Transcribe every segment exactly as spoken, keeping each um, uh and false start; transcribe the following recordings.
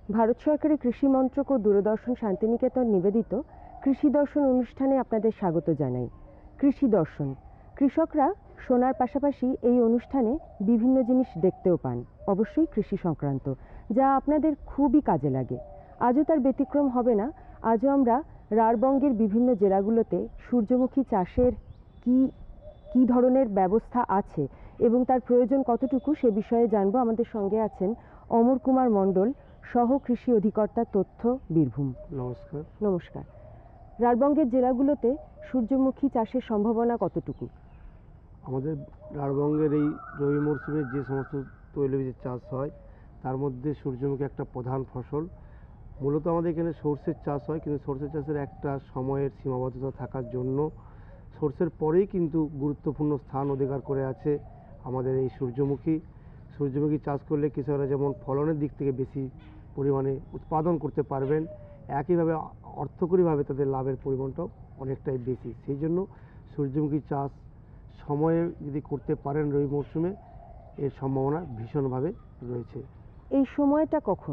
ভারত সরকারের কৃষি মন্ত্রক ও দূরদর্শন শান্তিনিকেতন নিবেদিত কৃষি দর্শন অনুষ্ঠানে আপনাদের স্বাগত জানাই। কৃষি দর্শন, কৃষকরা শোনার পাশাপাশি এই অনুষ্ঠানে বিভিন্ন জিনিস দেখতেও পান, অবশ্যই কৃষি সংক্রান্ত, যা আপনাদের খুবই কাজে লাগে। আজও তার ব্যতিক্রম হবে না। আজও আমরা রাঢ়বঙ্গের বিভিন্ন জেলাগুলোতে সূর্যমুখী চাষের কি কি ধরনের ব্যবস্থা আছে এবং তার প্রয়োজন কতটুকু সে বিষয়ে জানবো। আমাদের সঙ্গে আছেন অমর কুমার মণ্ডল, সহ কৃষি অধিকর্তা, তথ্য, বীরভূম। নমস্কার। নমস্কার। রাঢ়বঙ্গের জেলাগুলোতে সূর্যমুখী চাষের সম্ভাবনা কতটুকু? আমাদের রাঢ়বঙ্গের এই রবি মরশুমে যে সমস্ত তৈলবীজের চাষ হয় তার মধ্যে সূর্যমুখী একটা প্রধান ফসল। মূলত আমাদের এখানে সর্ষের চাষ হয়, কিন্তু সর্ষের চাষের একটা সময়ের সীমাবদ্ধতা থাকার জন্য সর্ষের পরেই কিন্তু গুরুত্বপূর্ণ স্থান অধিকার করে আছে আমাদের এই সূর্যমুখী। সূর্যমুখী চাষ করলে কৃষকরা যেমন ফলনের দিক থেকে বেশি পরিমাণে উৎপাদন করতে পারবেন, একইভাবে অর্থকরীভাবে তাদের লাভের পরিমাণটাও অনেকটাই বেশি। সেই জন্য সূর্যমুখী চাষ সময়ে যদি করতে পারেন রবি মরশুমে, এর সম্ভাবনা ভীষণভাবে রয়েছে। এই সময়টা কখন?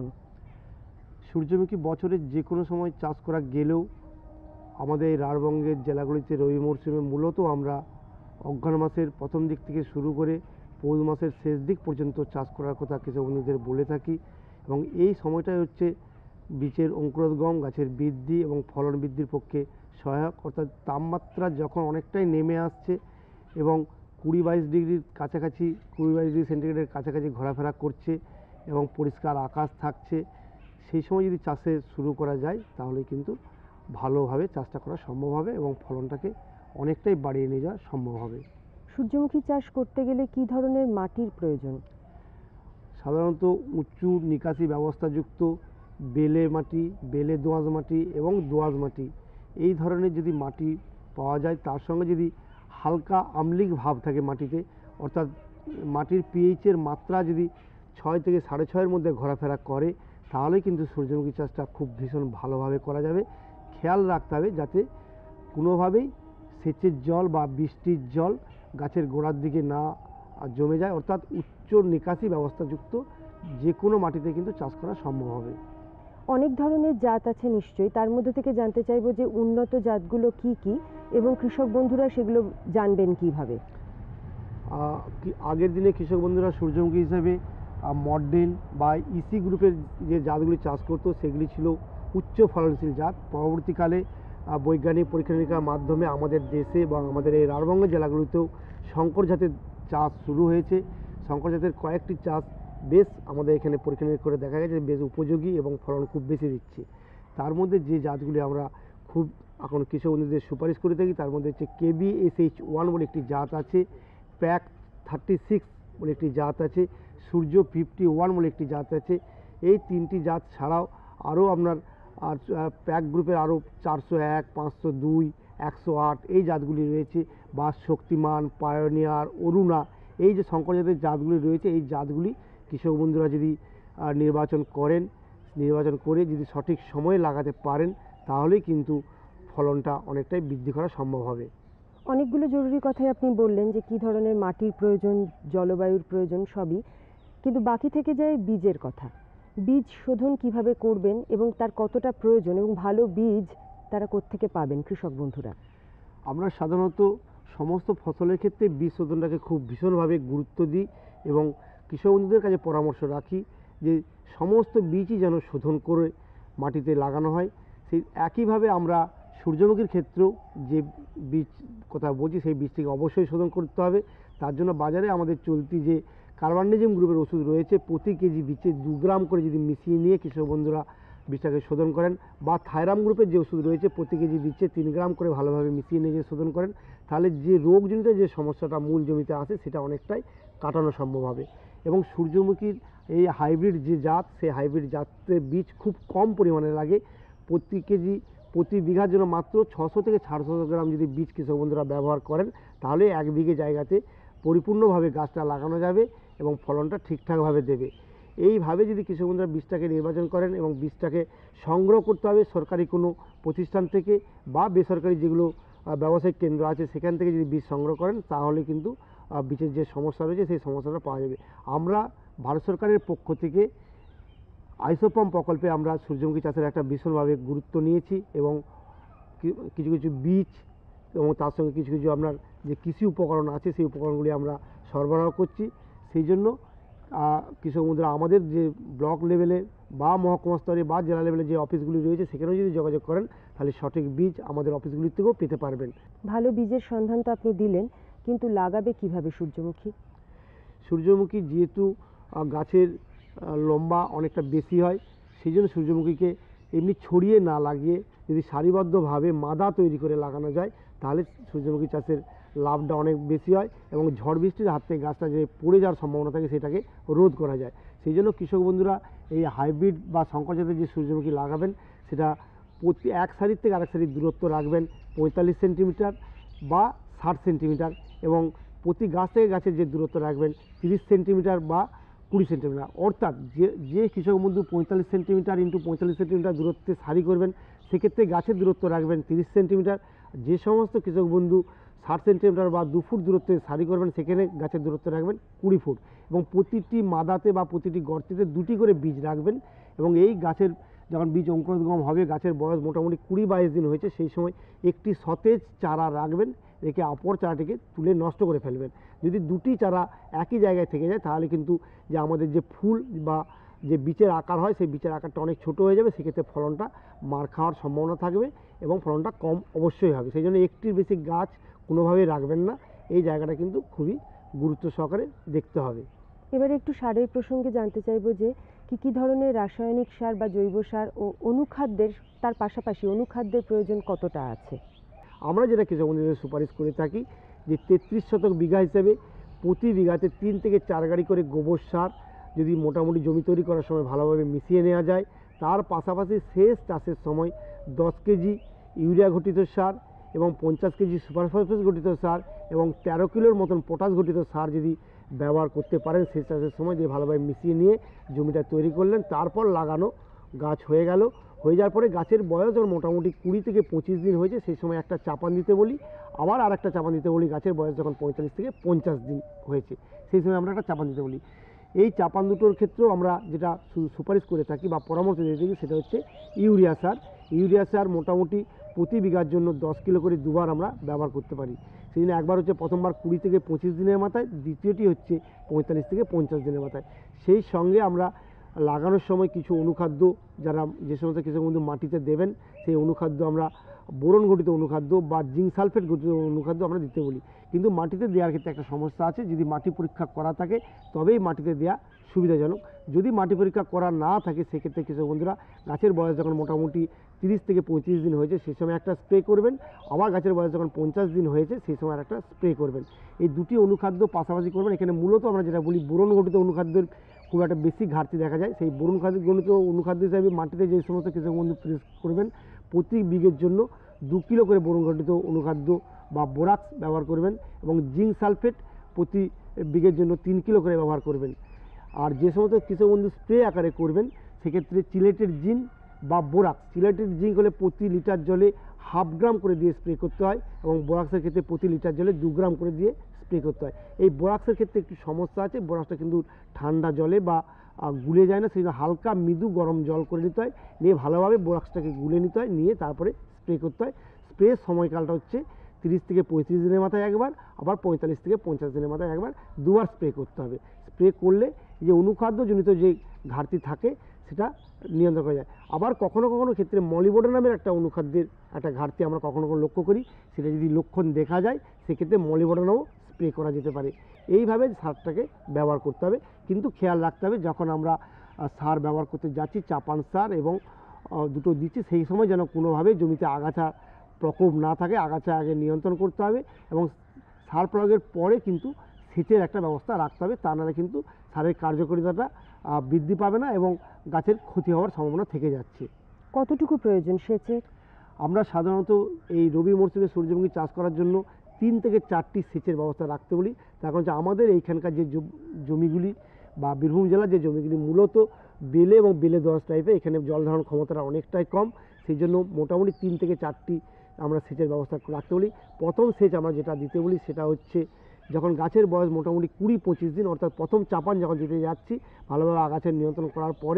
সূর্যমুখী বছরের যে কোনো সময় চাষ করা গেলেও আমাদের এই রাঢ়বঙ্গের জেলাগুলিতে রবি মরশুমে মূলত আমরা অগ্রহায়ণ মাসের প্রথম দিক থেকে শুরু করে পৌষ মাসের শেষ দিক পর্যন্ত চাষ করার কথা কৃষক বন্ধুদের বলে থাকি। এবং এই সময়টাই হচ্ছে বীজের অঙ্কুরোদ্গম, গাছের বৃদ্ধি এবং ফলন বৃদ্ধির পক্ষে সহায়ক। অর্থাৎ তাপমাত্রা যখন অনেকটাই নেমে আসছে এবং কুড়ি বাইশ ডিগ্রির কাছাকাছি কুড়ি বাইশ ডিগ্রি সেন্টিগ্রেডের কাছাকাছি ঘোরাফেরা করছে এবং পরিষ্কার আকাশ থাকছে, সেই সময় যদি চাষে শুরু করা যায় তাহলে কিন্তু ভালোভাবে চাষটা করা সম্ভব হবে এবং ফলনটাকে অনেকটাই বাড়িয়ে নিয়ে যাওয়া সম্ভব হবে। সূর্যমুখী চাষ করতে গেলে কি ধরনের মাটির প্রয়োজন? সাধারণত উঁচু নিকাশি ব্যবস্থাযুক্ত বেলে মাটি, বেলে দোআঁশ মাটি এবং দোআঁশ মাটি, এই ধরনের যদি মাটি পাওয়া যায়, তার সঙ্গে যদি হালকা আম্লিক ভাব থাকে মাটিতে, অর্থাৎ মাটির পিএইচের মাত্রা যদি ছয় থেকে সাড়ে ছয়ের মধ্যে ঘোরাফেরা করে, তাহলে কিন্তু সূর্যমুখী চাষটা খুব ভীষণ ভালোভাবে করা যাবে। খেয়াল রাখতে হবে যাতে কোনোভাবেই সেচের জল বা বৃষ্টির জল গাছের গোড়ার দিকে না জমে যায়, অর্থাৎ উচ্চ নিকাশি ব্যবস্থাযুক্ত যে কোনো মাটিতে কিন্তু চাষ করা সম্ভব হবে। অনেক ধরনের জাত আছে নিশ্চয়ই, তার মধ্যে থেকে জানতে চাইবো যে উন্নত জাতগুলো কি কি এবং কৃষক বন্ধুরা সেগুলো জানবেন কিভাবে? আগের দিনে কৃষক বন্ধুরা সূর্যমুখী হিসাবে মডেল বা ইসি গ্রুপের যে জাতগুলি চাষ করতো সেগুলি ছিল উচ্চ ফলনশীল জাত। পরবর্তীকালে বৈজ্ঞানিক পরীক্ষা নিরীক্ষার মাধ্যমে আমাদের দেশে এবং আমাদের এই রাঢ়বঙ্গ জেলাগুলিতেও শঙ্কর জাতের চাষ শুরু হয়েছে। শঙ্কর জাতের কয়েকটি চাষ বেশ আমাদের এখানে পরীক্ষা নিরীক্ষা করে দেখা গেছে বেশ উপযোগী এবং ফলন খুব বেশি দিচ্ছে। তার মধ্যে যে জাতগুলি আমরা খুব এখন কৃষক বন্ধুদের সুপারিশ করে থাকি তার মধ্যে হচ্ছে কেবি এস এইচ ওয়ান বলে একটি জাত আছে, প্যাক থার্টি সিক্স বলে একটি জাত আছে, সূর্য ফিফটি ওয়ান বলে একটি জাত আছে। এই তিনটি জাত ছাড়াও আরও আপনার আর প্যাক গ্রুপের আরও চারশো এক, পাঁচশো দুই, একশো আট এই জাতগুলি রয়েছে, বা শক্তিমান, পায়োনিয়ার, অরুণা, এই যে শঙ্কর জাতের জাতগুলি রয়েছে, এই জাতগুলি কৃষক বন্ধুরা যদি নির্বাচন করেন, নির্বাচন করে যদি সঠিক সময়ে লাগাতে পারেন, তাহলেই কিন্তু ফলনটা অনেকটাই বৃদ্ধি করা সম্ভব হবে। অনেকগুলো জরুরি কথাই আপনি বললেন যে কী ধরনের মাটির প্রয়োজন, জলবায়ুর প্রয়োজন সবই, কিন্তু বাকি থেকে যায় বীজের কথা। বীজ শোধন কিভাবে করবেন এবং তার কতটা প্রয়োজন এবং ভালো বীজ তারা কোত্থেকে পাবেন কৃষক বন্ধুরা? আমরা সাধারণত সমস্ত ফসলের ক্ষেত্রে বীজ শোধনটাকে খুব ভীষণভাবে গুরুত্ব দিই এবং কৃষক বন্ধুদের কাছে পরামর্শ রাখি যে সমস্ত বীজই যেন শোধন করে মাটিতে লাগানো হয়। সেই একইভাবে আমরা সূর্যমুখীর ক্ষেত্রেও যে বীজ কথা বলছি সেই বীজটিকে অবশ্যই শোধন করতে হবে। তার জন্য বাজারে আমাদের চলতি যে কার্বান্ডিজিম গ্রুপের ওষুধ রয়েছে, প্রতি কেজি বীজে দু গ্রাম করে যদি মিশিয়ে নিয়ে কৃষক বন্ধুরা বীজটাকে শোধন করেন, বা থাইরাম গ্রুপের যে ওষুধ রয়েছে প্রতি কেজি বীজে তিন গ্রাম করে ভালোভাবে মিশিয়ে নিয়ে যে শোধন করেন, তাহলে যে রোগজনিত যে সমস্যাটা মূল জমিতে আসে সেটা অনেকটাই কাটানো সম্ভব হবে। এবং সূর্যমুখীর এই হাইব্রিড যে জাত, সেই হাইব্রিড জাতের বীজ খুব কম পরিমাণে লাগে। প্রতি কেজি প্রতি বিঘার জন্য মাত্র ছশো থেকে সাতশো গ্রাম যদি বীজ কৃষক বন্ধুরা ব্যবহার করেন, তাহলে এক বিঘে জায়গাতে পরিপূর্ণভাবে গাছটা লাগানো যাবে এবং ফলনটা ঠিকঠাকভাবে দেবে। এইভাবে যদি কৃষক বন্ধুরা বীজটাকে নির্বাচন করেন এবং বীজটাকে সংগ্রহ করতে হবে সরকারি কোনো প্রতিষ্ঠান থেকে বা বেসরকারি যেগুলো ব্যবসায়িক কেন্দ্র আছে সেখান থেকে যদি বীজ সংগ্রহ করেন, তাহলে কিন্তু বীজের যে সমস্যা রয়েছে সেই সমস্যাটা পাওয়া যাবে। আমরা ভারত সরকারের পক্ষ থেকে আইসোপাম্প প্রকল্পে আমরা সূর্যমুখী চাষের একটা ভীষণভাবে গুরুত্ব নিয়েছি এবং কি- কিছু কিছু বীজ এবং তার সঙ্গে কিছু কিছু আপনার যে কৃষি উপকরণ আছে সেই উপকরণগুলি আমরা সরবরাহ করছি। সেই জন্য আহ, কৃষক বন্ধুরা আমাদের যে ব্লক লেভেলে বা মহকুমা স্তরে বা জেলা লেভেলে যে অফিসগুলি রয়েছে সেখানেও যদি যোগাযোগ করেন তাহলে সঠিক বীজ আমাদের অফিসগুলির থেকেও পেতে পারবেন। ভালো বীজের সন্ধান তো আপনি দিলেন, কিন্তু লাগাবে কিভাবে সূর্যমুখী? সূর্যমুখী যেহেতু আহ, গাছের আহ, লম্বা অনেকটা বেশি হয়, সেই জন্য সূর্যমুখীকে এমনি ছড়িয়ে না লাগিয়ে যদি সারিবদ্ধভাবে মাদা তৈরি করে লাগানো যায় তাহলে সূর্যমুখী চাষের লাভটা অনেক বেশি হয় এবং ঝড় বৃষ্টির হাত থেকে গাছটা যে পড়ে যাওয়ার সম্ভাবনা থাকে সেটাকে রোধ করা যায়। সেই জন্য কৃষক বন্ধুরা এই হাইব্রিড বা শঙ্কর জাতের যে সূর্যমুখী লাগাবেন সেটা প্রতি এক সারির থেকে আরেক সারির দূরত্ব রাখবেন পঁয়তাল্লিশ সেন্টিমিটার বা ষাট সেন্টিমিটার এবং প্রতি গাছ থেকে গাছের যে দূরত্ব রাখবেন তিরিশ সেন্টিমিটার বা কুড়ি সেন্টিমিটার। অর্থাৎ যে যে কৃষক বন্ধু পঁয়তাল্লিশ সেন্টিমিটার ইন্টু পঁয়তাল্লিশ সেন্টিমিটার দূরত্বে সারি করবেন সেক্ষেত্রে গাছের দূরত্ব রাখবেন তিরিশ সেন্টিমিটার। যে সমস্ত কৃষক বন্ধু ষাট সেন্টিমিটার বা দু ফুট দূরত্বে সারি করবেন সেখানে গাছের দূরত্ব রাখবেন কুড়ি ফুট এবং প্রতিটি মাদাতে বা প্রতিটি গর্তেতে দুটি করে বীজ রাখবেন এবং এই গাছের যখন বীজ অঙ্কুরোদ্গম হবে গাছের বয়স মোটামুটি কুড়ি বাইশ দিন হয়েছে সেই সময় একটি সতেজ চারা রাখবেন, রেখে অপর চারাটিকে তুলে নষ্ট করে ফেলবেন। যদি দুটি চারা একই জায়গায় থেকে যায় তাহলে কিন্তু যে আমাদের যে ফুল বা যে বীজের আকার হয় সেই বীজের আকারটা অনেক ছোট হয়ে যাবে, সেক্ষেত্রে ফলনটা মার খাওয়ার সম্ভাবনা থাকবে এবং ফলনটা কম অবশ্যই হবে। সেই জন্য একটির বেশি গাছ কোনোভাবেই রাখবেন না, এই জায়গাটা কিন্তু খুবই গুরুত্ব সহকারে দেখতে হবে। এবারে একটু সারের প্রসঙ্গে জানতে চাইবো যে কি কি ধরনের রাসায়নিক সার বা জৈব সার ও অনুখাদ্যের, তার পাশাপাশি অনুখাদ্যের প্রয়োজন কতটা আছে? আমরা যেটা কৃষক বন্ধুদের সুপারিশ করে থাকি যে তেত্রিশ শতক বিঘা হিসেবে প্রতি বিঘাতে তিন থেকে চার গাড়ি করে গোবর সার যদি মোটামুটি জমি তৈরি করার সময় ভালোভাবে মিশিয়ে নেওয়া যায়, তার পাশাপাশি শেষ চাষের সময় দশ কেজি ইউরিয়া ঘটিত সার এবং পঞ্চাশ কেজি সুপার ফসফেট ঘটিত সার এবং তেরো কিলোর মতন পটাশ ঘটিত সার যদি ব্যবহার করতে পারেন শেষ চাষের সময়, দিয়ে ভালোভাবে মিশিয়ে নিয়ে জমিটা তৈরি করলেন, তারপর লাগানো গাছ হয়ে গেল। হয়ে যাওয়ার পরে গাছের বয়স যখন মোটামুটি কুড়ি থেকে পঁচিশ দিন হয়েছে সেই সময় একটা চাপান দিতে বলি, আবার আর একটা চাপান দিতে বলি গাছের বয়স যখন পঁয়তাল্লিশ থেকে পঞ্চাশ দিন হয়েছে সেই সময় আমরা একটা চাপান দিতে বলি। এই চাপান দুটোর ক্ষেত্রেও আমরা যেটা সু- সুপারিশ করে থাকি বা পরামর্শ দিয়ে থাকি সেটা হচ্ছে ইউরিয়া সার। ইউরিয়া সার মোটামুটি প্রতি বিঘার জন্য দশ কিলো করে দুবার আমরা ব্যবহার করতে পারি। সেই জন্য একবার হচ্ছে প্রথমবার কুড়ি থেকে পঁচিশ দিনের মাথায়, দ্বিতীয়টি হচ্ছে পঁয়তাল্লিশ থেকে পঞ্চাশ দিনের মাথায়। সেই সঙ্গে আমরা লাগানোর সময় কিছু অনুখাদ্য যারা যে সমস্ত কৃষক বন্ধু মাটিতে দেবেন সেই অনুখাদ্য আমরা বোরন ঘটিত অনুখাদ্য বা জিঙ্ক সালফেট ঘটিত অনুখাদ্য আমরা দিতে বলি। কিন্তু মাটিতে দেওয়ার ক্ষেত্রে একটা সমস্যা আছে, যদি মাটি পরীক্ষা করা থাকে তবেই মাটিতে দেওয়া সুবিধাজনক। যদি মাটি পরীক্ষা করা না থাকে সেক্ষেত্রে কৃষক বন্ধুরা গাছের বয়স যখন মোটামুটি তিরিশ থেকে পঁয়ত্রিশ দিন হয়েছে সেই সময় একটা স্প্রে করবেন, আবার গাছের বয়স যখন পঞ্চাশ দিন হয়েছে সেই সময় একটা স্প্রে করবেন। এই দুটি অনুখাদ্য পাশাপাশি করবেন। এখানে মূলত আমরা যেটা বলি বোরন ঘটিত অনুখাদ্যের খুব একটা বেশি ঘাটতি দেখা যায়। সেই বোরন খাদ্য গণিত অনুখাদ্য হিসাবে মাটিতে যে সমস্ত কৃষক বন্ধু প্রেস করবেন প্রতি বিঘের জন্য দু কিলো করে বোরন ঘটিত অনুখাদ্য বা বোরাক্স ব্যবহার করবেন এবং জিঙ্ক সালফেট প্রতি বিঘের জন্য তিন কিলো করে ব্যবহার করবেন। আর যে সমস্ত কৃষক বন্ধু স্প্রে আকারে করবেন সেক্ষেত্রে চিলেটেড জিঙ্ক বা বোরাক্স, চিলেটেড জিঙ্ক হলে প্রতি লিটার জলে হাফ গ্রাম করে দিয়ে স্প্রে করতে হয় এবং বোরাক্সের ক্ষেত্রে প্রতি লিটার জলে দু গ্রাম করে দিয়ে স্প্রে করতে হয়। এই বোরাক্সের ক্ষেত্রে একটু সমস্যা আছে, বোরাক্সটা কিন্তু ঠান্ডা জলে বা আহ, গুলে যায় না, সেই জন্য হালকা মৃদু গরম জল করে নিতে হয়, নিয়ে ভালোভাবে বোরাক্সটাকে গুলে নিতে হয়, নিয়ে তারপরে স্প্রে করতে হয়। স্প্রে সময়কালটা হচ্ছে তিরিশ থেকে পঁয়ত্রিশ দিনের মাথায় একবার, আবার পঁয়তাল্লিশ থেকে পঞ্চাশ দিনের মাথায় একবার, দুবার স্প্রে করতে হবে। স্প্রে করলে যে অনুখাদ্যজনিত যে ঘাটতি থাকে সেটা নিয়ন্ত্রণ করা যায়। আবার কখনো কখনো ক্ষেত্রে মলিবডেনাম নামের একটা অনুখাদ্যের একটা ঘাটতি আমরা কখনো কখনো লক্ষ্য করি, সেটা যদি লক্ষণ দেখা যায় সেক্ষেত্রে মলিবডেনামও স্প্রে করা যেতে পারে। এইভাবে সারটাকে ব্যবহার করতে হবে, কিন্তু খেয়াল রাখতে হবে যখন আমরা আহ, সার ব্যবহার করতে যাচ্ছি চাপান সার এবং আহ, দুটো দিচ্ছি সেই সময় যেন কোনোভাবে জমিতে আগাছা প্রকোপ না থাকে, আগাছা আগে নিয়ন্ত্রণ করতে হবে এবং সার প্রয়োগের পরে কিন্তু সেচের একটা ব্যবস্থা রাখতে হবে, তা নাহলে কিন্তু সারের কার্যকারিতাটা আহ, বৃদ্ধি পাবে না এবং গাছের ক্ষতি হওয়ার সম্ভাবনা থেকে যাচ্ছে। কতটুকু প্রয়োজন সেচের? আমরা সাধারণত এই রবি মরশুমে সূর্যমুখী চাষ করার জন্য তিন থেকে চারটি সেচের ব্যবস্থা রাখতে বলি। তার কারণ হচ্ছে আমাদের এইখানকার যে জম- জমিগুলি বা বীরভূম জেলার যে জমিগুলি মূলত বেলে এবং বেলে দোআঁশ টাইপের, এখানে জল ধারণ ক্ষমতাটা অনেকটাই কম, সেই জন্য মোটামুটি তিন থেকে চারটি আমরা সেচের ব্যবস্থা রাখতে বলি। প্রথম সেচ আমরা যেটা দিতে বলি সেটা হচ্ছে যখন গাছের বয়স মোটামুটি কুড়ি পঁচিশ দিন, অর্থাৎ প্রথম চাপান যখন দিতে যাচ্ছি ভালোভাবে আগাছার নিয়ন্ত্রণ করার পরে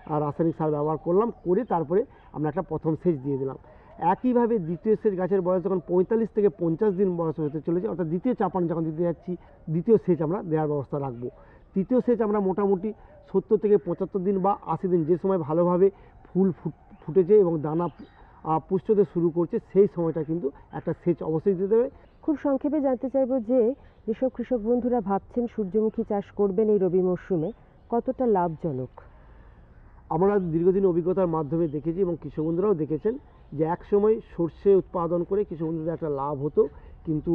আর রাসায়নিক সার ব্যবহার করলাম, করে তারপরে আমরা একটা প্রথম সেচ দিয়ে দিলাম। একইভাবে দ্বিতীয় সেচ গাছের বয়স যখন পঁয়তাল্লিশ থেকে পঞ্চাশ দিন বয়স হতে চলেছে, অর্থাৎ দ্বিতীয় চাপান যখন দিতে যাচ্ছি, দ্বিতীয় সেচ আমরা দেওয়ার ব্যবস্থা রাখবো। তৃতীয় সেচ আমরা মোটামুটি সত্তর থেকে পঁচাত্তর দিন বা আশি দিন, যে সময় ভালোভাবে ফুল ফুটেছে এবং দানা পুষ্ট হতে শুরু করছে, সেই সময়টা কিন্তু একটা সেচ অবশ্যই দিতে হবে। খুব সংক্ষেপে জানতে চাইবো যে যেসব কৃষক বন্ধুরা ভাবছেন সূর্যমুখী চাষ করবেন এই রবি মরশুমে, কতটা লাভজনক? আমরা দীর্ঘদিন অভিজ্ঞতার মাধ্যমে দেখেছি এবং কৃষক বন্ধুরাও দেখেছেন যে এক সময় সর্ষে উৎপাদন করে কৃষক বন্ধুদের একটা লাভ হতো, কিন্তু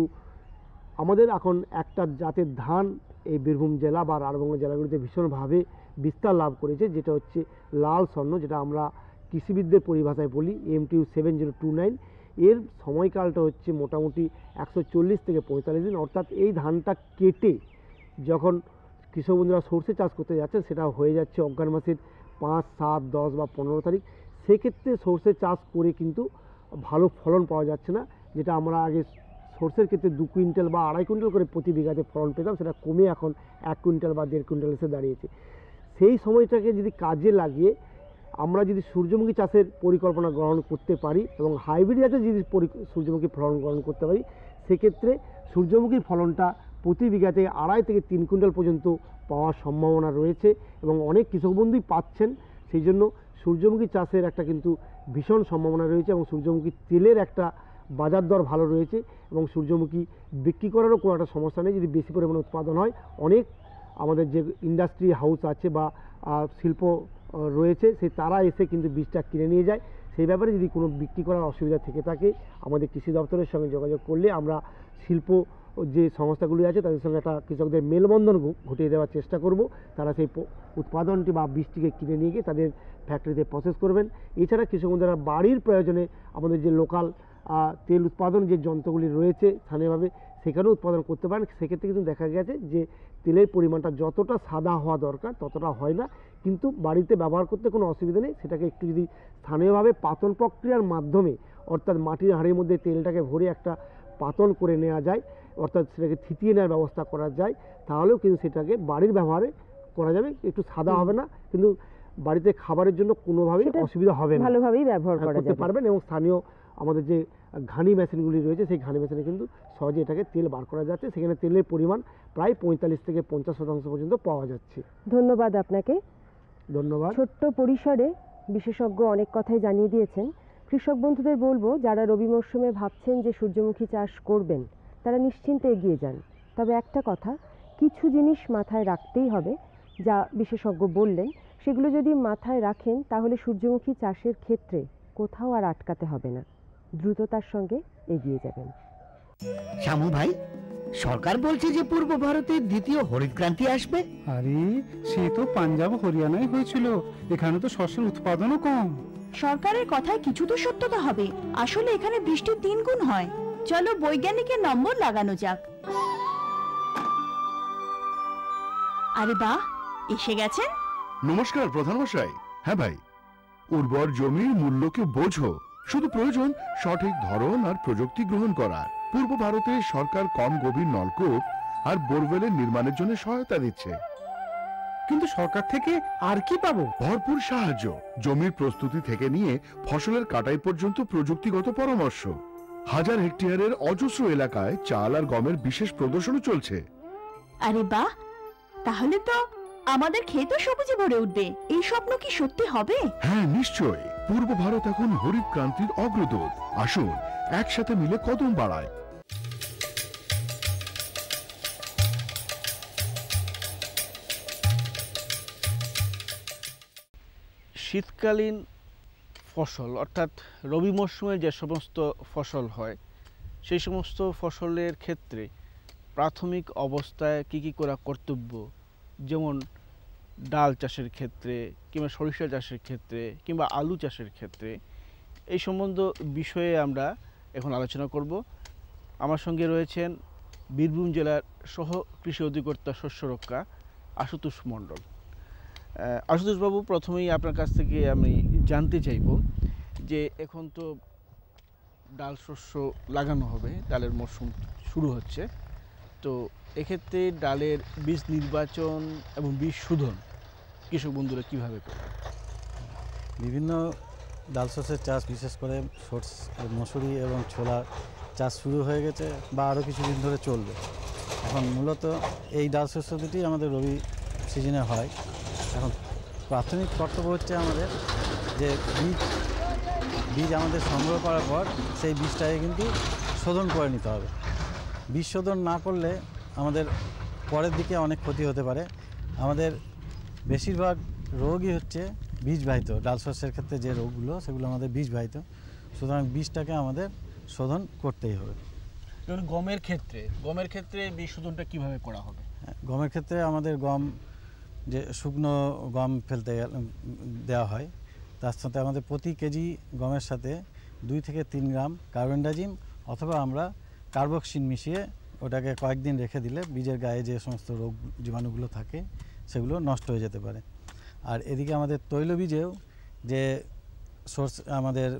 আমাদের এখন একটা জাতের ধান এই বীরভূম জেলা বা রাঢ়বঙ্গ জেলাগুলিতে ভীষণভাবে বিস্তার লাভ করেছে, যেটা হচ্ছে লাল স্বর্ণ, যেটা আমরা কৃষিবিদদের পরিভাষায় বলি M T U seven zero two nine. এর সময়কালটা হচ্ছে মোটামুটি একশো চল্লিশ থেকে পঁয়তাল্লিশ দিন, অর্থাৎ এই ধানটা কেটে যখন কৃষক বন্ধুরা সর্ষে চাষ করতে যাচ্ছেন সেটা হয়ে যাচ্ছে অজ্ঞান মাসের পাঁচ সাত দশ বা পনেরো তারিখ। সেক্ষেত্রে সর্ষে চাষ করে কিন্তু ভালো ফলন পাওয়া যাচ্ছে না, যেটা আমরা আগে সর্ষের ক্ষেত্রে দু কুইন্টাল বা আড়াই কুইন্টাল করে প্রতি বিঘাতে ফলন পেতাম, সেটা কমে এখন এক কুইন্টাল বা দেড় কুইন্টাল এসে দাঁড়িয়েছে। সেই সময়টাকে যদি কাজে লাগিয়ে আমরা যদি সূর্যমুখী চাষের পরিকল্পনা গ্রহণ করতে পারি এবং হাইব্রিড জাতের যদি সূর্যমুখী ফলন গ্রহণ করতে পারি, সেক্ষেত্রে সূর্যমুখীর ফলনটা প্রতি বিঘাতে আড়াই থেকে তিন কুইন্টাল পর্যন্ত পাওয়ার সম্ভাবনা রয়েছে এবং অনেক কৃষক বন্ধুই পাচ্ছেন। সেই জন্য সূর্যমুখী চাষের একটা কিন্তু ভীষণ সম্ভাবনা রয়েছে এবং সূর্যমুখী তেলের একটা বাজার দর ভালো রয়েছে এবং সূর্যমুখী বিক্রি করারও কোনো একটা সমস্যা নেই। যদি বেশি পরিমাণে উৎপাদন হয়, অনেক আমাদের যে ইন্ডাস্ট্রি হাউস আছে বা শিল্প রয়েছে, সেই তারা এসে কিন্তু বীজটা কিনে নিয়ে যায়। সেই ব্যাপারে যদি কোনো বিক্রি করার অসুবিধা থেকে থাকে, আমাদের কৃষি দপ্তরের সঙ্গে যোগাযোগ করলে আমরা শিল্প যে সংস্থাগুলি আছে তাদের সঙ্গে একটা কৃষকদের মেলবন্ধন ঘটিয়ে দেওয়ার চেষ্টা করব। তারা সেই উৎপাদনটি বা বীজটিকে কিনে নিয়ে গিয়ে তাদের ফ্যাক্টরিতে প্রসেস করবেন। এছাড়া কৃষক বন্ধুরা বাড়ির প্রয়োজনে আমাদের যে লোকাল তেল উৎপাদন যে যন্ত্রগুলি রয়েছে স্থানীয়ভাবে, সেখানেও উৎপাদন করতে পারেন। সেক্ষেত্রে কিন্তু দেখা গেছে যে তেলের পরিমাণটা যতটা সাদা হওয়া দরকার ততটা হয় না, কিন্তু বাড়িতে ব্যবহার করতে কোনো অসুবিধা নেই। সেটাকে একটু যদি স্থানীয়ভাবে পাতন প্রক্রিয়ার মাধ্যমে, অর্থাৎ মাটির হাঁড়ির মধ্যে তেলটাকে ভরে একটা পাতন করে নেওয়া যায়, অর্থাৎ সেটাকে থিতিয়ে নেওয়ার ব্যবস্থা করা যায়, তাহলেও কিন্তু সেটাকে বাড়ির ব্যবহারে করা যাবে। একটু সাদা হবে না, কিন্তু বাড়িতে খাবারের জন্য কোনোভাবেই অসুবিধা হবে না, ভালোভাবেই ব্যবহার করতে পারবেন। এবং স্থানীয় আমাদের যে ঘানি মেশিনগুলি রয়েছে, সেই ঘানি মেশিনে কিন্তু সহজে এটাকে তেল বার করা যাচ্ছে। সেখানে তেলের পরিমাণ প্রায় পঁয়তাল্লিশ থেকে পঞ্চাশ শতাংশ পর্যন্ত পাওয়া যাচ্ছে। ধন্যবাদ আপনাকে। ধন্যবাদ। ছোট্ট পরিসরে বিশেষজ্ঞ অনেক কথাই জানিয়ে দিয়েছেন। কৃষক বন্ধুদের বলবো, যারা রবি মরশুমে ভাবছেন যে সূর্যমুখী চাষ করবেন, তারা নিশ্চিন্তে এগিয়ে যান। তবে একটা কথা, কিছু জিনিস মাথায় রাখতেই হবে, যা বিশেষজ্ঞ বললেন, সেগুলো যদি মাথায় রাখেন তাহলে সূর্যমুখী চাষের ক্ষেত্রে কোথাও আর আটকাতে হবে না, দ্রুততার সঙ্গে এগিয়ে যাবেন। শ্যামু ভাই, সরকার বলছে যে পূর্ব ভারতে দ্বিতীয় হরিত ক্রান্তি আসবে। আরে সে তো পাঞ্জাব হরিয়ানায় হয়েছিল, এখানে তো শস্যের উৎপাদনও কম। সরকারের কথায় কিছু তো সত্যতা হবে। আসলে এখানে বৃষ্টি তিন গুণ হয়। চলো বৈজ্ঞানিকের নম্বর লাগানো যাক। আরে বাহ, এসে গেছেন। নমস্কার প্রধানমশাই। হ্যাঁ ভাই, উর্বর জমির মূল্যকে বোঝো, শুধু প্রয়োজন সঠিক ধরন আর প্রযুক্তি গ্রহণ করার। পূর্ব ভারতে সরকার কম গভীর নলকূপ আর বোরওয়েলের নির্মাণের জন্য সহায়তা দিচ্ছে। কিন্তু সরকার থেকে আর কি পাবো? ভরপুর সাহায্য, জমির প্রস্তুতি থেকে নিয়ে ফসলের কাটাই পর্যন্ত প্রযুক্তিগত পরামর্শ। হাজার হেক্টয়ারের অজস্র এলাকায় চাল আর গমের বিশেষ প্রদর্শনী চলছে। আরে বাহ, তাহলে তো আমাদের ক্ষেত সবুজে ভরে উঠবে। এই স্বপ্ন কি সত্যি হবে? হ্যাঁ নিশ্চয়, পূর্ব ভারত এখন হরিত ক্রান্তির অগ্রদূত। আসুন একসাথে মিলে কদম বাড়ায়। শীতকালীন ফসল অর্থাৎ রবি মরশুমে যে সমস্ত ফসল হয়, সেই সমস্ত ফসলের ক্ষেত্রে প্রাথমিক অবস্থায় কী কী করা কর্তব্য, যেমন ডাল চাষের ক্ষেত্রে কিংবা সরিষা চাষের ক্ষেত্রে কিংবা আলু চাষের ক্ষেত্রে, এই সম্বন্ধ বিষয়ে আমরা এখন আলোচনা করব। আমার সঙ্গে রয়েছেন বীরভূম জেলার সহ কৃষি অধিকর্তা শস্য রক্ষা আশুতোষ মণ্ডল। আশুতোষবাবু, প্রথমেই আপনার কাছ থেকে আমি জানতে চাইব যে এখন তো ডাল শস্য লাগানো হবে, ডালের মরশুম শুরু হচ্ছে, তো এক্ষেত্রে ডালের বীজ নির্বাচন এবং বীজ শোধন কৃষক বন্ধুরা কীভাবে করে? বিভিন্ন ডাল শস্যের চাষ, বিশেষ করে সর্ষ মসুরি এবং ছোলা চাষ শুরু হয়ে গেছে বা আরও কিছুদিন ধরে চলবে। এখন মূলত এই ডাল শস্য দুটি আমাদের রবি সিজনে হয়। এখন প্রাথমিক কর্তব্য হচ্ছে আমাদের যে বীজ বীজ আমাদের সংগ্রহ করার পর সেই বীজটাকে কিন্তু শোধন করে নিতে হবে। বীজ শোধন না করলে আমাদের পরের দিকে অনেক ক্ষতি হতে পারে। আমাদের বেশিরভাগ রোগই হচ্ছে বীজবাহিত। ডাল শস্যের ক্ষেত্রে যে রোগগুলো সেগুলো আমাদের বীজবাহিত, সুতরাং বীজটাকে আমাদের শোধন করতেই হবে। যেমন গমের ক্ষেত্রে গমের ক্ষেত্রে বীজ শোধনটা কীভাবে করা হবে? গমের ক্ষেত্রে আমাদের গম যে শুকনো গম ফেলতে দেওয়া হয়, তার সাথে আমাদের প্রতি কেজি গমের সাথে দুই থেকে তিন গ্রাম কার্বেন্ডাজিম অথবা আমরা কার্বক্সিন মিশিয়ে ওটাকে কয়েকদিন রেখে দিলে বীজের গায়ে যে সমস্ত রোগ জীবাণুগুলো থাকে সেগুলো নষ্ট হয়ে যেতে পারে। আর এদিকে আমাদের তৈলবীজেও যে সোর্স আমাদের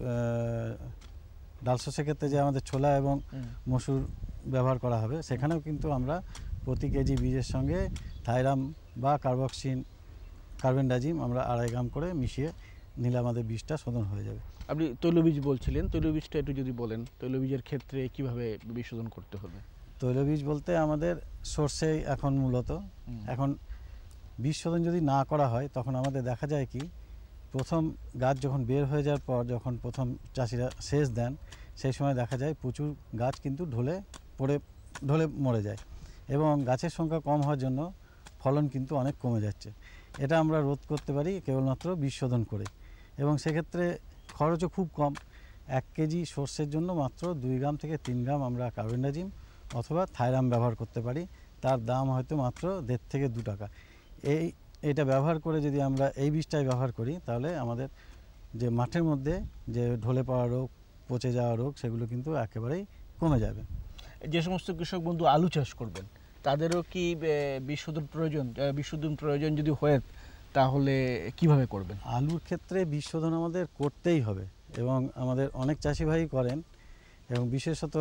ডাল শস্যের ক্ষেত্রে যে আমাদের ছোলা এবং মসুর ব্যবহার করা হবে, সেখানেও কিন্তু আমরা প্রতি কেজি বীজের সঙ্গে থাইরাম বা কার্বক্সিন কার্বেন্ডাজিম আমরা আড়াই গ্রাম করে মিশিয়ে নিলে আমাদের বীজটা শোধন হয়ে যাবে। আপনি তৈলবীজ বলছিলেন, তৈলবীজটা একটু যদি বলেন, তৈলবীজের ক্ষেত্রে কিভাবে বীজ শোধন করতে হবে? তৈলবীজ বলতে আমাদের সর্ষে এখন মূলত এখন বীজ শোধন যদি না করা হয় তখন আমাদের দেখা যায় কি, প্রথম গাছ যখন বের হয়ে যাওয়ার পর যখন প্রথম চাষিরা সেচ দেন সেই সময় দেখা যায় প্রচুর গাছ কিন্তু ঢলে পড়ে ঢলে মরে যায় এবং গাছের সংখ্যা কম হওয়ার জন্য ফলন কিন্তু অনেক কমে যাচ্ছে। এটা আমরা রোধ করতে পারি কেবলমাত্র বীজ শোধন করে, এবং সেক্ষেত্রে খরচও খুব কম। এক কেজি সর্ষের জন্য মাত্র দুই গ্রাম থেকে তিন গ্রাম আমরা কার্বেন্ডাজিম অথবা থাইরাম ব্যবহার করতে পারি। তার দাম হয়তো মাত্র দেড় থেকে দু টাকা। এই এটা ব্যবহার করে যদি আমরা এই বীজটাই ব্যবহার করি তাহলে আমাদের যে মাঠের মধ্যে যে ঢলে পড়া রোগ, পচে যাওয়া রোগ, সেগুলো কিন্তু একেবারেই কমে যাবে। যে সমস্ত কৃষক বন্ধু আলু চাষ করবেন তাদেরও কি বীজ শোধন প্রয়োজন? বীজ শোধন প্রয়োজন যদি হয় তাহলে কিভাবে করবেন? আলুর ক্ষেত্রে বীজ শোধন আমাদের করতেই হবে এবং আমাদের অনেক চাষি ভাই করেন, এবং বিশেষত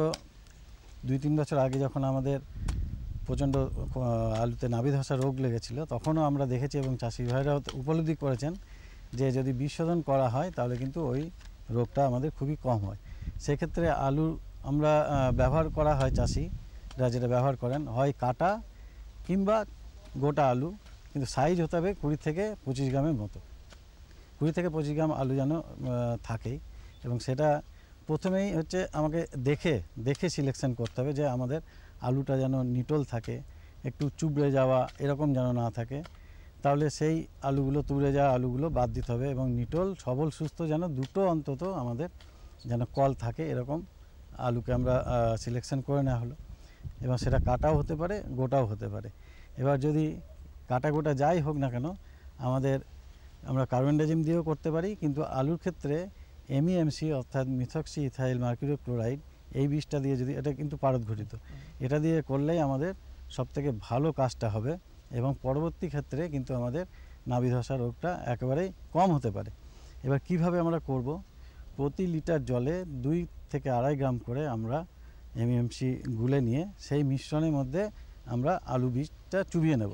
দুই তিন বছর আগে যখন আমাদের প্রচণ্ড আলুতে নাভি ধসা রোগ লেগেছিল তখনও আমরা দেখেছি এবং চাষি ভাইরাও উপলব্ধি করেছেন যে যদি বীজ শোধন করা হয় তাহলে কিন্তু ওই রোগটা আমাদের খুবই কম হয়। সেক্ষেত্রে আলু আমরা ব্যবহার করা হয়, চাষিরা যেটা ব্যবহার করেন হয় কাটা কিংবা গোটা আলু, কিন্তু সাইজ হতে হবে কুড়ি থেকে পঁচিশ গ্রামের মতো। কুড়ি থেকে পঁচিশ গ্রাম আলু যেন থাকেই, এবং সেটা প্রথমেই হচ্ছে আমাকে দেখে দেখে সিলেকশন করতে হবে যে আমাদের আলুটা যেন নিটল থাকে, একটু চুবড়ে যাওয়া এরকম যেন না থাকে। তাহলে সেই আলুগুলো, তুলে যাওয়া আলুগুলো বাদ দিতে হবে, এবং নিটল সবল সুস্থ যেন দুটো অন্তত আমাদের যেন কল থাকে এরকম আলুকে আমরা সিলেকশন করে নেওয়া হলো। এবং সেটা কাটাও হতে পারে, গোটাও হতে পারে। এবার যদি কাটা গোটা যাই হোক না কেন, আমাদের আমরা কার্বেন্ডাজিম দিয়েও করতে পারি, কিন্তু আলুর ক্ষেত্রে এমইএমসি অর্থাৎ মিথক্সি ইথাইল মার্কিউরি ক্লোরাইড এই বীজটা দিয়ে যদি, এটা কিন্তু পারদ ঘটিত, এটা দিয়ে করলেই আমাদের সবথেকে ভালো কাজটা হবে, এবং পরবর্তী ক্ষেত্রে কিন্তু আমাদের নাভি ধসা রোগটা একেবারেই কম হতে পারে। এবার কিভাবে আমরা করব? প্রতি লিটার জলে দুই থেকে আড়াই গ্রাম করে আমরা এমইএমসি গুলে নিয়ে সেই মিশ্রণের মধ্যে আমরা আলু বীজটা চুবিয়ে নেব।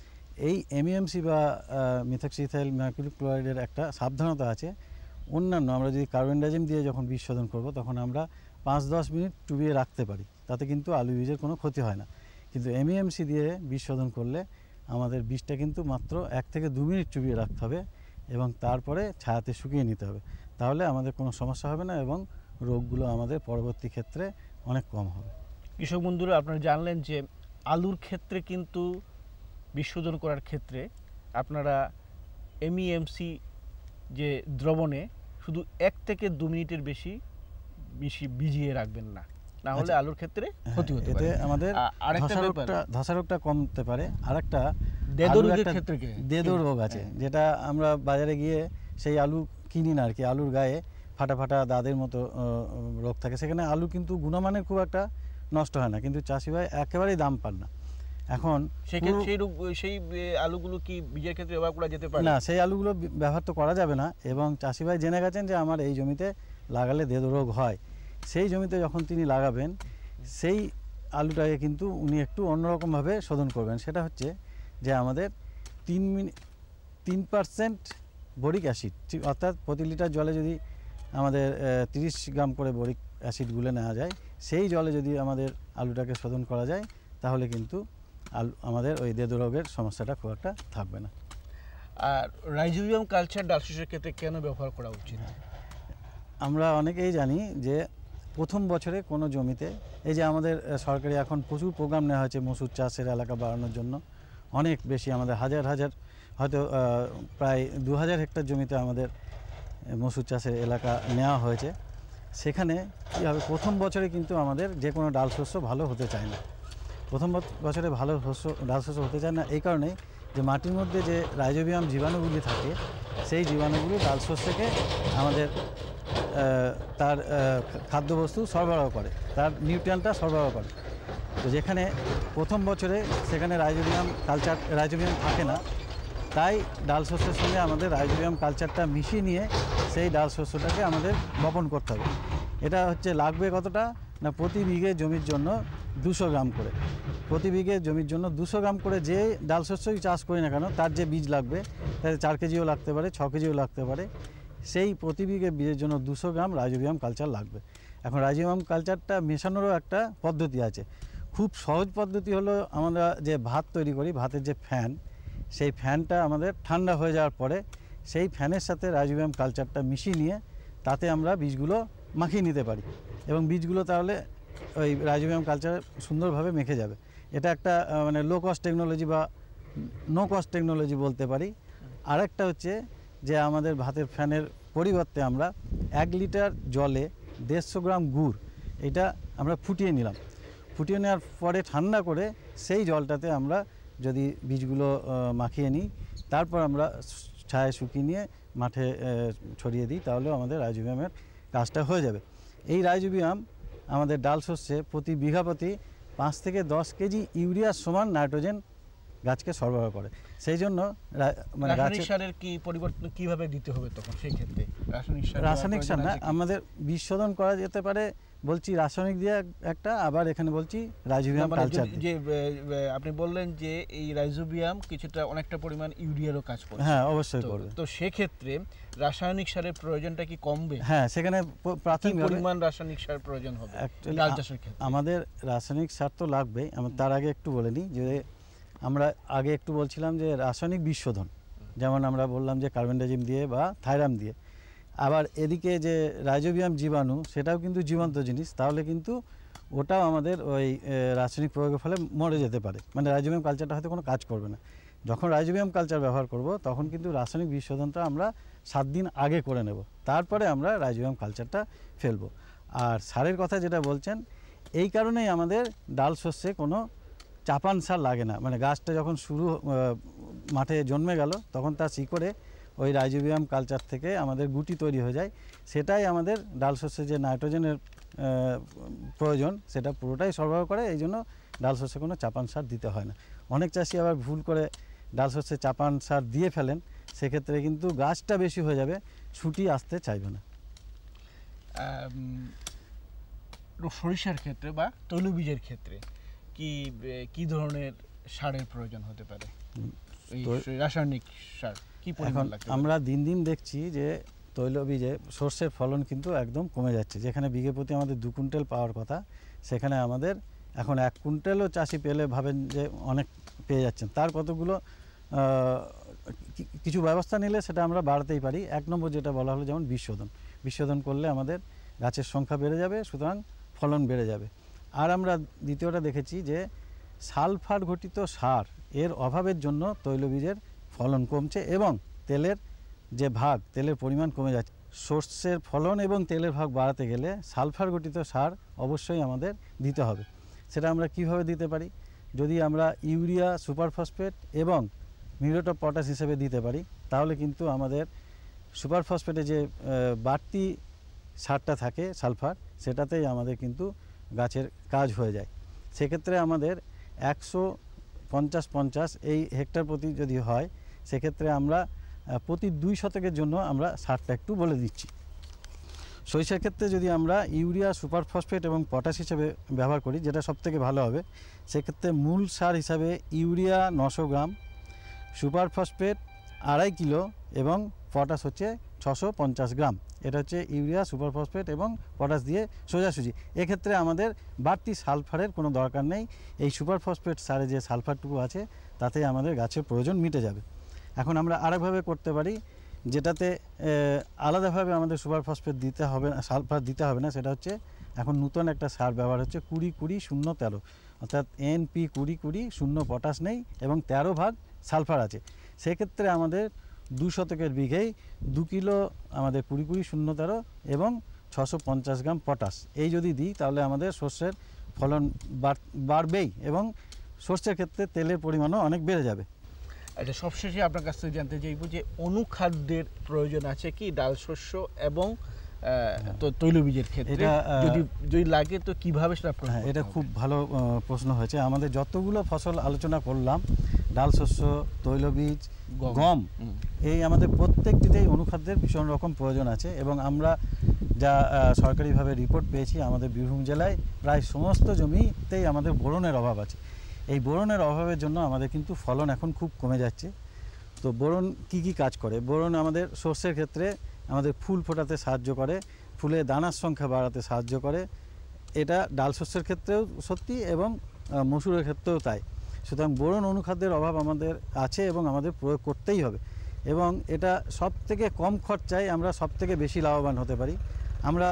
এই এমইএমসি বা মিথক্সি ইথাইল মার্কিউরি ক্লোরাইডের একটা সাবধানতা আছে। অন্যান্য আমরা যদি কার্বেন্ডাজিম দিয়ে যখন বীজ শোধন করব তখন আমরা পাঁচ দশ মিনিট চুবিয়ে রাখতে পারি, তাতে কিন্তু আলু বীজের কোনো ক্ষতি হয় না। কিন্তু এমইএমসি দিয়ে বীজ শোধন করলে আমাদের বীজটা কিন্তু মাত্র এক থেকে দু মিনিট চুবিয়ে রাখতে হবে, এবং তারপরে ছায়াতে শুকিয়ে নিতে হবে। তাহলে আমাদের কোনো সমস্যা হবে না এবং রোগগুলো আমাদের পরবর্তী ক্ষেত্রে অনেক কম হবে। কৃষক বন্ধুরা, আপনারা জানলেন যে আলুর ক্ষেত্রে কিন্তু বীজ শোধন করার ক্ষেত্রে আপনারা এমইএমসি যে দ্রবণে শুধু এক থেকে দু মিনিটের বেশি বেশি ভিজিয়ে রাখবেন না, না হলে আলুর ক্ষেত্রে ক্ষতি হতে পারে। এতে আমাদের আরেকটা ব্যাপার, ধসা রোগটা কমতে পারে। আরেকটা দেদো রোগের ক্ষেত্রে দেদো রোগ আছে, যেটা আমরা বাজারে গিয়ে সেই আলু কিনি না আর কি, আলুর গায়ে ফাটা ফাটা দাদের মতো রোগ থাকে। সেখানে আলু কিন্তু গুণমানের খুব একটা নষ্ট হয় না, কিন্তু চাষি ভাই একেবারেই দাম পান না। এখন সেই সেই আলুগুলো কি বীজের ক্ষেত্রে ব্যবহার করা যেতে পারে না? সেই আলুগুলো ব্যবহার তো করা যাবে না, এবং চাষি ভাই জেনে গেছেন যে আমার এই জমিতে লাগালে দেদো রোগ হয়। সেই জমিতে যখন তিনি লাগাবেন সেই আলুটাকে কিন্তু উনি একটু অন্যরকমভাবে শোধন করবেন। সেটা হচ্ছে যে আমাদের তিন মিনিট তিন পার্সেন্ট বরিক অ্যাসিড, অর্থাৎ প্রতি লিটার জলে যদি আমাদের তিরিশ গ্রাম করে বরিক অ্যাসিড গুলে নেওয়া যায়, সেই জলে যদি আমাদের আলুটাকে শোধন করা যায় তাহলে কিন্তু আলু আমাদের ওই দেদু রোগের সমস্যাটা খুব একটা থাকবে না। আর রাইজোবিয়াম কালচার ডাল শস্যের ক্ষেত্রে কেন ব্যবহার করা উচিত? আমরা অনেকেই জানি যে প্রথম বছরে কোনো জমিতে, এই যে আমাদের সরকারি এখন প্রচুর প্রোগ্রাম নেওয়া হয়েছে মসুর চাষের এলাকা বাড়ানোর জন্য, অনেক বেশি আমাদের হাজার হাজার হয়তো প্রায় দু হাজার হেক্টর জমিতে আমাদের মসুর চাষের এলাকা নেওয়া হয়েছে। সেখানে কী হবে, প্রথম বছরে কিন্তু আমাদের যে কোনো ডাল শস্য ভালো হতে চায় না। প্রথম বছরে ভালো শস্য ডাল শস্য হতে চায় না এই কারণেই যে মাটির মধ্যে যে রাইজোবিয়াম জীবাণুগুলি থাকে, সেই জীবাণুগুলি ডাল শস্যকে আমাদের তার খাদ্যবস্তু সরবরাহ করে, তার নিউট্রিয়েন্টটা সরবরাহ করে। তো যেখানে প্রথম বছরে সেখানে রাইজোবিয়াম কালচার রাইজোবিয়াম থাকে না, তাই ডাল শস্যের সঙ্গে আমাদের রাইজোবিয়াম কালচারটা মিশিয়ে নিয়ে সেই ডাল শস্যটাকে আমাদের বপন করতে হবে। এটা হচ্ছে লাগবে কতটা না, প্রতি বিঘে জমির জন্য দুশো গ্রাম করে, প্রতি বিঘে জমির জন্য দুশো গ্রাম করে যে ডাল শস্যই চাষ করি না কেন তার যে বীজ লাগবে, তাতে চার কেজিও লাগতে পারে, ছ কেজিও লাগতে পারে, সেই প্রতি বিঘে বীজের জন্য দুশো গ্রাম রাইজোবিয়াম কালচার লাগবে। এখন রাইজোবিয়াম কালচারটা মেশানোরও একটা পদ্ধতি আছে। খুব সহজ পদ্ধতি হলো, আমরা যে ভাত তৈরি করি, ভাতের যে ফ্যান, সেই ফ্যানটা আমাদের ঠান্ডা হয়ে যাওয়ার পরে সেই ফ্যানের সাথে রাইজোবিয়াম কালচারটা মিশিয়ে নিয়ে তাতে আমরা বীজগুলো মাখিয়ে নিতে পারি এবং বীজগুলো তাহলে ওই রাইজোবিয়াম কালচার সুন্দরভাবে মেখে যাবে। এটা একটা মানে লো কস্ট টেকনোলজি বা নো কস্ট টেকনোলজি বলতে পারি। আরেকটা হচ্ছে যে আমাদের ভাতের ফ্যানের পরিবর্তে আমরা এক লিটার জলে দেড়শো গ্রাম গুড় এটা আমরা ফুটিয়ে নিলাম, ফুটিয়ে নেওয়ার পরে ঠান্ডা করে সেই জলটাতে আমরা যদি বীজগুলো মাখিয়ে নিই, তারপর আমরা ছায়া শুকিয়ে নিয়ে মাঠে ছড়িয়ে দিই, তাহলেও আমাদের রাইজোবিয়ামের কাজটা হয়ে যাবে। এই রাইজোবিয়াম আমাদের ডাল শস্যে প্রতি বিঘা প্রতি পাঁচ থেকে দশ কেজি ইউরিয়ার সমান নাইট্রোজেন গাছকে সরবরাহ করে। সেই জন্য মানে রাসায়নিক সারের কি পরিবর্তন কিভাবে দিতে হবে তখন সেই ক্ষেত্রে? রাসায়নিক সার রাসায়নিক সার না, আমাদের বীজ শোধন করা যেতে পারে, বলছি রাসায়নিক দিয়ে একটা, আবার এখানে বলছি রাইজোবিয়াম কালচার। যে আপনি বললেন যে এই রাইজোবিয়াম কিছুটা অনেকটা পরিমাণ ইউরিয়ারও কাজ করে। হ্যাঁ, অবশ্যই করবে। তো সেক্ষেত্রে রাসায়নিক সারের প্রয়োজনটা কি কমবে? হ্যাঁ, সেখানে প্রাথমিক পরিমাণ রাসায়নিক সার প্রয়োজন হবে ডাল চাষের ক্ষেত্রে। আমাদের রাসায়নিক সার তো লাগবেই। আমি তার আগে একটু বলে নিই যে আমরা আগে একটু বলছিলাম যে রাসায়নিক বিষ শোধন, যেমন আমরা বললাম যে কার্বেন্ডাজিম দিয়ে বা থাইরাম দিয়ে, আবার এদিকে যে রাইজোবিয়াম জীবাণু সেটাও কিন্তু জীবন্ত জিনিস, তাহলে কিন্তু ওটাও আমাদের ওই রাসায়নিক প্রয়োগের ফলে মরে যেতে পারে, মানে রাইজোবিয়াম কালচারটা হয়তো কোনো কাজ করবে না। যখন রাইজোবিয়াম কালচার ব্যবহার করব তখন কিন্তু রাসায়নিক বিষ শোধনটা আমরা সাত দিন আগে করে নেব, তারপরে আমরা রাইজোবিয়াম কালচারটা ফেলবো। আর সারের কথা যেটা বলছেন, এই কারণেই আমাদের ডাল শস্যে কোনো চাপান সার লাগে না, মানে গাছটা যখন শুরু মাঠে জন্মে গেল তখন তার শিকড়ে ওই রাইজোবিয়াম কালচার থেকে আমাদের গুটি তৈরি হয়ে যায়, সেটাই আমাদের ডাল শস্যে যে নাইট্রোজেনের প্রয়োজন সেটা পুরোটাই সরবরাহ করে। এই জন্য ডাল শস্যে কোনো চাপান সার দিতে হয় না। অনেক চাষি আবার ভুল করে ডাল শস্যে চাপান সার দিয়ে ফেলেন, সেক্ষেত্রে কিন্তু গাছটা বেশি হয়ে যাবে, ছুটি আসতে চাইবে না। সরিষার ক্ষেত্রে বা তৈলবীজের ক্ষেত্রে কি কি ধরনের সারের প্রয়োজন হতে পারে? রাসায়নিক সার কি পরিমাণ লাগবে? আমরা দিন দিন দেখছি যে তৈলবীজে সর্ষের ফলন কিন্তু একদম কমে যাচ্ছে। যেখানে বিঘে প্রতি আমাদের দু কুইন্টাল পাওয়ার কথা, সেখানে আমাদের এখন এক কুইন্টালও চাষি পেলে ভাবেন যে অনেক পেয়ে যাচ্ছেন। তার কতগুলো কিছু ব্যবস্থা নিলে সেটা আমরা বাড়াতেই পারি। এক নম্বর যেটা বলা হলো, যেমন বিষ শোধন, বিষ শোধন করলে আমাদের গাছের সংখ্যা বেড়ে যাবে, সুতরাং ফলন বেড়ে যাবে। আর আমরা দ্বিতীয়টা দেখেছি যে সালফার ঘটিত সার এর অভাবের জন্য তৈলবীজের ফলন কমছে এবং তেলের যে ভাগ, তেলের পরিমাণ কমে যাচ্ছে। সর্ষের ফলন এবং তেলের ভাগ বাড়াতে গেলে সালফার ঘটিত সার অবশ্যই আমাদের দিতে হবে। সেটা আমরা কিভাবে দিতে পারি? যদি আমরা ইউরিয়া, সুপার ফসফেট এবং মিউরেট অফ পটাশ হিসেবে দিতে পারি, তাহলে কিন্তু আমাদের সুপার ফসফেটে যে বাড়তি সারটা থাকে সালফার, সেটাতেই আমাদের কিন্তু গাছের কাজ হয়ে যায়। সেক্ষেত্রে আমাদের একশো পঞ্চাশ পঞ্চাশ এই হেক্টর প্রতি যদি হয়, সেক্ষেত্রে আমরা প্রতি দুই শতকের জন্য আমরা সারটা একটু বলে দিচ্ছি। সরিষার ক্ষেত্রে যদি আমরা ইউরিয়া, সুপার ফসফেট এবং পটাশ হিসেবে ব্যবহার করি, যেটা সবথেকে ভালো হবে, সেক্ষেত্রে মূল সার হিসাবে ইউরিয়া নশো গ্রাম, সুপার ফসফেট আড়াই কিলো এবং পটাশ হচ্ছে ছশো পঞ্চাশ গ্রাম। এটা হচ্ছে ইউরিয়া, সুপার ফসফেট এবং পটাশ দিয়ে সোজাসুজি। এক্ষেত্রে আমাদের বাড়তি সালফারের কোনো দরকার নেই। এই সুপার ফসফেট সারে যে সালফারটুকু আছে তাতে আমাদের গাছের প্রয়োজন মিটে যাবে। এখন আমরা আরেকভাবে করতে পারি, যেটাতে আলাদাভাবে আমাদের সুপার ফসফেট দিতে হবে না, সালফার দিতে হবে না। সেটা হচ্ছে এখন নতুন একটা সার ব্যবহার হচ্ছে কুড়ি কুড়ি শূন্য তেরো, অর্থাৎ এন পি কুড়ি কুড়ি শূন্য পটাশ নেই এবং তেরো ভাগ সালফার আছে। সেক্ষেত্রে আমাদের দু শতকের বিঘেই দু কিলো আমাদের কুড়ি কুড়ি শূন্য তেরো এবং ছশো পঞ্চাশ গ্রাম পটাশ এই যদি দিই তাহলে আমাদের শস্যের ফলন বাড়বেই এবং শস্যের ক্ষেত্রে তেলের পরিমাণও অনেক বেড়ে যাবে। আচ্ছা, সবশেষে আপনার কাছ থেকে জানতে চাইব যে অনুখাদ্যের প্রয়োজন আছে কি ডাল শস্য এবং তৈলবীজের ক্ষেত্রে, যদি যদি লাগে তো কিভাবে সেটা? হ্যাঁ, এটা খুব ভালো প্রশ্ন হয়েছে। আমাদের যতগুলো ফসল আলোচনা করলাম, ডাল শস্য, তৈলবীজ, গম, এই আমাদের প্রত্যেকটিতেই অনুখাদ্যের ভীষণ রকম প্রয়োজন আছে এবং আমরা যা সরকারিভাবে রিপোর্ট পেয়েছি আমাদের বীরভূম জেলায় প্রায় সমস্ত জমিতেই আমাদের বোরনের অভাব আছে। এই বোরনের অভাবের জন্য আমাদের কিন্তু ফলন এখন খুব কমে যাচ্ছে। তো বোরন কি কি কাজ করে? বোরন আমাদের শস্যের ক্ষেত্রে আমাদের ফুল ফোটাতে সাহায্য করে, ফুলে দানার সংখ্যা বাড়াতে সাহায্য করে। এটা ডাল শস্যের ক্ষেত্রেও সত্যি এবং মসুরের ক্ষেত্রেও তাই। সুতরাং বোরন অনুখাদ্যের অভাব আমাদের আছে এবং আমাদের প্রয়োগ করতেই হবে এবং এটা সব থেকে কম খরচায় আমরা সব থেকে বেশি লাভবান হতে পারি। আমরা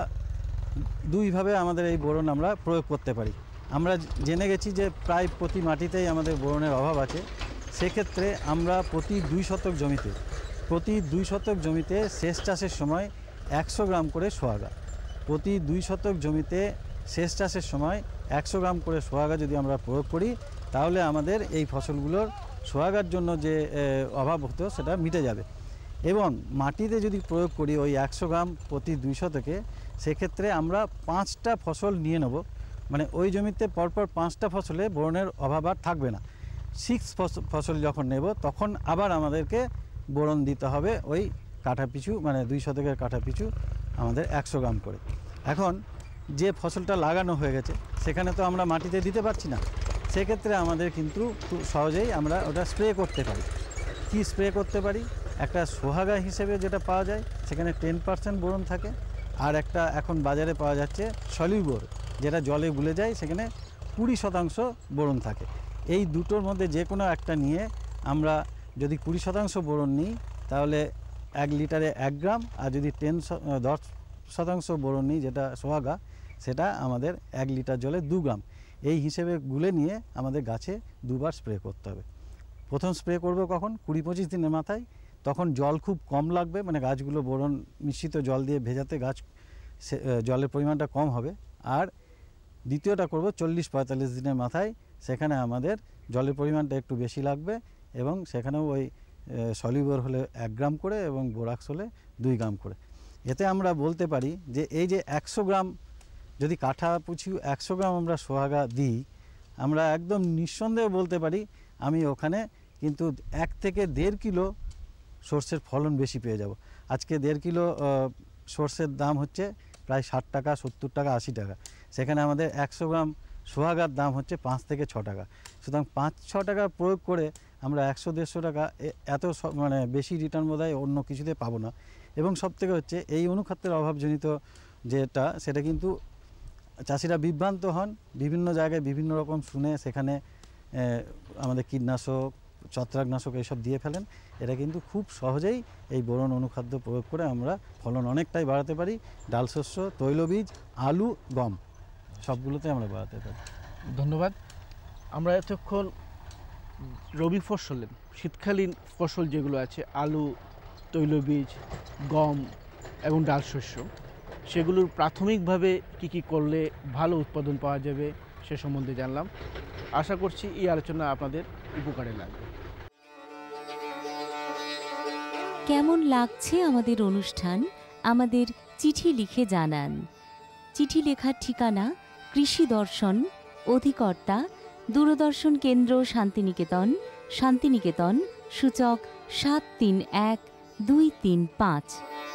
দুইভাবে আমাদের এই বোরন আমরা প্রয়োগ করতে পারি। আমরা জেনে গেছি যে প্রায় প্রতি মাটিতেই আমাদের বোরনের অভাব আছে। সেক্ষেত্রে আমরা প্রতি দুই শতক জমিতে প্রতি দুই শতক জমিতে সেচ চাষের সময় একশো গ্রাম করে সোয়াগা, প্রতি দুই শতক জমিতে সেচ চাষের সময় একশো গ্রাম করে সোয়াগা যদি আমরা প্রয়োগ করি তাহলে আমাদের এই ফসলগুলোর সোয়াগার জন্য যে অভাব হতো সেটা মিটে যাবে। এবং মাটিতে যদি প্রয়োগ করি ওই একশো গ্রাম প্রতি দুই শতকে, সেক্ষেত্রে আমরা পাঁচটা ফসল নিয়ে নেব, মানে ওই জমিতে পরপর পাঁচটা ফসলে বোরনের অভাব আর থাকবে না। সিক্স ফসল যখন নেব তখন আবার আমাদেরকে বোরন দিতে হবে ওই কাঠা পিছু, মানে দুই শতকের কাঠা পিছু আমাদের একশো গ্রাম করে। এখন যে ফসলটা লাগানো হয়ে গেছে সেখানে তো আমরা মাটিতে দিতে পারছি না, সেক্ষেত্রে আমাদের কিন্তু খুব সহজেই আমরা ওটা স্প্রে করতে পারি। কি স্প্রে করতে পারি? একটা সোহাগা হিসেবে যেটা পাওয়া যায় সেখানে টেন পার্সেন্ট বোরন থাকে, আর একটা এখন বাজারে পাওয়া যাচ্ছে সলিউবর, যেটা জলে গুলে যায়, সেখানে কুড়ি শতাংশ বোরন থাকে। এই দুটোর মধ্যে যে কোনো একটা নিয়ে আমরা যদি কুড়ি শতাংশ বোরন নিই তাহলে এক লিটারে এক গ্রাম, আর যদি টেন দশ শতাংশ বোরন নিই যেটা সোহাগা, সেটা আমাদের এক লিটার জলে দু গ্রাম। এই হিসেবে গুলে নিয়ে আমাদের গাছে দুবার স্প্রে করতে হবে। প্রথম স্প্রে করব কখন? কুড়ি পঁচিশ দিনের মাথায়, তখন জল খুব কম লাগবে, মানে গাছগুলো বোরন মিশ্রিত জল দিয়ে ভেজাতে গাছ জলের পরিমাণটা কম হবে। আর দ্বিতীয়টা করব চল্লিশ পঁয়তাল্লিশ দিনের মাথায়, সেখানে আমাদের জলের পরিমাণটা একটু বেশি লাগবে এবং সেখানেও ওই সলিউবর হলে এক গ্রাম করে এবং বোরাক্স হলে দুই গ্রাম করে। এতে আমরা বলতে পারি যে এই যে একশো গ্রাম যদি কাঠা পিছু একশো গ্রাম আমরা সোহাগা দিই, আমরা একদম নিঃসন্দেহে বলতে পারি আমি ওখানে কিন্তু এক থেকে দেড় কিলো সর্ষের ফলন বেশি পেয়ে যাব। আজকে দেড় কিলো সর্ষের দাম হচ্ছে প্রায় ষাট টাকা, সত্তর টাকা, আশি টাকা, সেখানে আমাদের একশো গ্রাম সোহাগার দাম হচ্ছে পাঁচ থেকে ছ টাকা। সুতরাং পাঁচ ছ টাকা প্রয়োগ করে আমরা একশো দেড়শো টাকা এত মানে বেশি রিটার্ন বোধহয় অন্য কিছুতে পাবো না। এবং সবথেকে হচ্ছে এই অনুখাদ্যের অভাবজনিত যেটা, সেটা কিন্তু চাষিরা বিভ্রান্ত হন, বিভিন্ন জায়গায় বিভিন্ন রকম শুনে সেখানে আমাদের কীটনাশক, ছত্রাকনাশক এইসব দিয়ে ফেলেন। এটা কিন্তু খুব সহজেই এই বোরন অনুখাদ্য প্রয়োগ করে আমরা ফলন অনেকটাই বাড়াতে পারি। ডাল শস্য, তৈলবীজ, আলু, গম সবগুলোতে আমরা বাড়াতে পারি। ধন্যবাদ। আমরা এতক্ষণ রবি ফসলের শীতকালীন ফসল যেগুলো আছে, আলু, তৈলবীজ, গম এবং ডাল শস্য, সেগুলোর প্রাথমিকভাবে কি কি করলে ভালো উৎপাদন পাওয়া যাবে সে সম্বন্ধে জানলাম। আশা করছি এই আলোচনা আপনাদের উপকারে লাগবে। কেমন লাগছে আমাদের অনুষ্ঠান আমাদের চিঠি লিখে জানান। চিঠি লেখার ঠিকানা কৃষি দর্শন, অধিকর্তা দূরদর্শন কেন্দ্র, শান্তিনিকেতন, শান্তিনিকেতন, সূচক সাত তিন এক দুই তিন পাঁচ।